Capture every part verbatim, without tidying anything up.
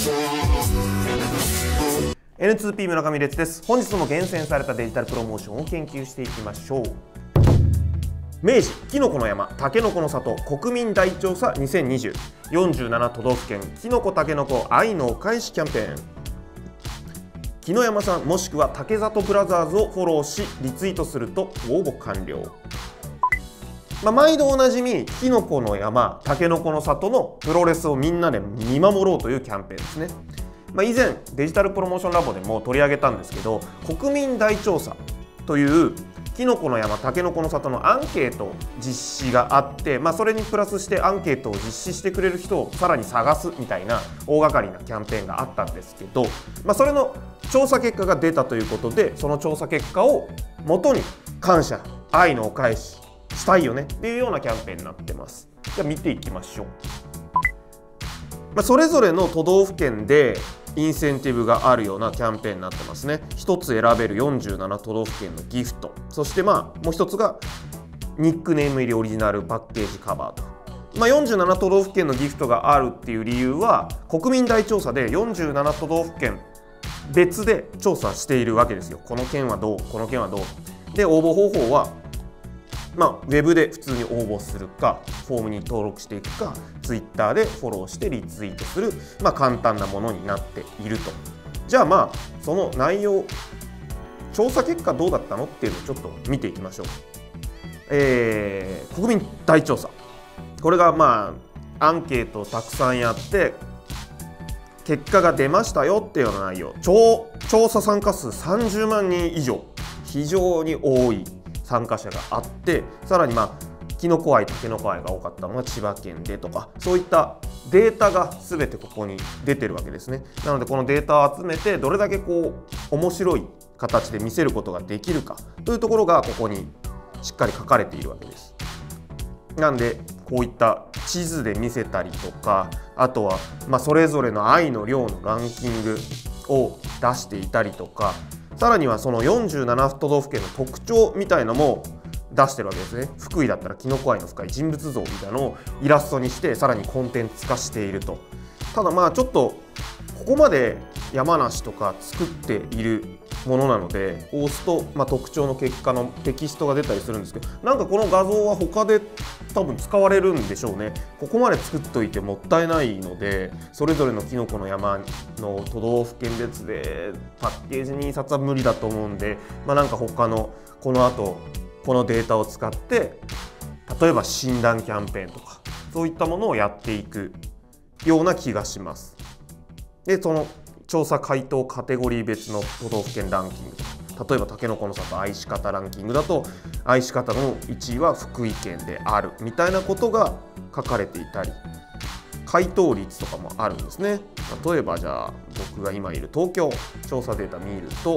エヌツーピー 村上烈です。本日も厳選されたデジタルプロモーションを研究していきましょう。明治きのこの山たけのこの里国民大調査にせんにじゅう よんじゅうなな都道府県きのこたけのこ愛のお返しキャンペーン。木の山さんもしくは竹里ブラザーズをフォローしリツイートすると応募完了。まあ、毎度おなじみきのこの山たけのこの里のプロレスをみんなで見守ろうというキャンペーンですね。まあ、以前デジタルプロモーションラボでも取り上げたんですけど、国民大調査というきのこの山たけのこの里のアンケート実施があって、まあ、それにプラスしてアンケートを実施してくれる人をさらに探すみたいな大掛かりなキャンペーンがあったんですけど、まあ、それの調査結果が出たということで、その調査結果を元に感謝愛のお返ししたいよねっていうようなキャンペーンになってます。じゃあ見ていきましょう。まあ、それぞれの都道府県でインセンティブがあるようなキャンペーンになってますね。ひとつ選べるよんじゅうなな都道府県のギフト、そしてまあもう一つがニックネーム入りオリジナルパッケージカバーと。まあ、よんじゅうなな都道府県のギフトがあるっていう理由は、国民大調査でよんじゅうなな都道府県別で調査しているわけですよ。この県はどう、この県はどうで、応募方法はまあ、ウェブで普通に応募するか、フォームに登録していくか、ツイッターでフォローしてリツイートする、まあ、簡単なものになっていると。じゃあまあその内容、調査結果どうだったのっていうのをちょっと見ていきましょう。えー、国民大調査、これがまあアンケートをたくさんやって結果が出ましたよっていうような内容。調調査参加数さんじゅうまんにん以上、非常に多い参加者があって、さらにまあきのこ愛たけのこ愛が多かったのは千葉県でとか、そういったデータが全てここに出てるわけですね。なのでこのデータを集めてどれだけこう面白い形で見せることができるかというところがここにしっかり書かれているわけです。なんでこういった地図で見せたりとか、あとはまあそれぞれの愛の量のランキングを出していたりとか、さらにはそのよんじゅうなな都道府県の特徴みたいのも出してるわけですね。福井だったらきのこ愛の深い人物像みたいなのをイラストにしてさらにコンテンツ化していると。ただまあちょっとここまで山梨とか作っているものなので、押すとまあ特徴の結果のテキストが出たりするんですけど、なんかこの画像は他で多分使われるんでしょうね。ここまで作っといてもったいないので、それぞれのきのこの山の都道府県別でパッケージに印刷は無理だと思うんで、まあ、なんか他のこの後このデータを使って例えば診断キャンペーンとかそういったものをやっていくような気がします。でその調査回答カテゴリー別の都道府県ランキングとか、例えばたけのこの里愛し方ランキングだと愛し方のいちいは福井県であるみたいなことが書かれていたり、回答率とかもあるんですね。例えばじゃあ僕が今いる東京調査データ見ると、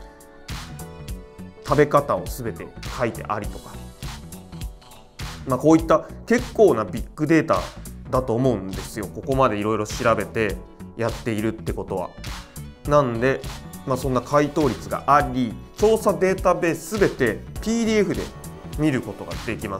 食べ方を全て書いてありとか、まあ、こういった結構なビッグデータだと思うんですよ。ここまでいろいろ調べてやっているってことは。なんで、まあ、そんな回答率があり、調査データベース全て ピーディーエフ で見ることができます。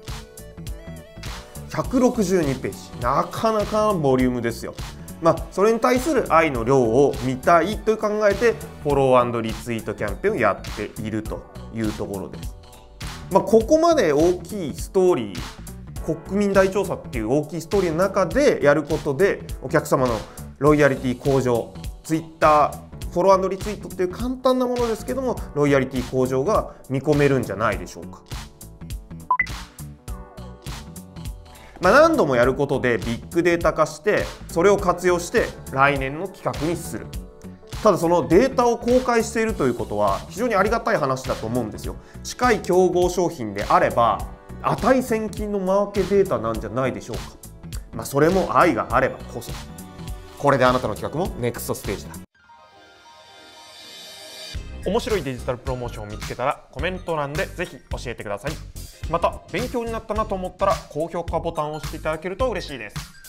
ひゃくろくじゅうにページ、なかなかボリュームですよ。まあ、それに対する愛の量を見たいと考えてフォロー&リツイートキャンペーンをやっているというところです。まあ、ここまで大きいストーリー、国民大調査っていう大きいストーリーの中でやることでお客様のロイヤリティ向上、ツイッターフォロー&リツイートっていう簡単なものですけどもロイヤリティ向上が見込めるんじゃないでしょうか。まあ、何度もやることでビッグデータ化してそれを活用して来年の企画にする。ただそのデータを公開しているということは非常にありがたい話だと思うんですよ。近い競合商品であれば値千金のマーケデータなんじゃないでしょうか。まあ、それも愛があればこそ。これであなたの企画もネクストステージだ。面白いデジタルプロモーションを見つけたらコメント欄でぜひ教えてください。また勉強になったなと思ったら高評価ボタンを押していただけると嬉しいです。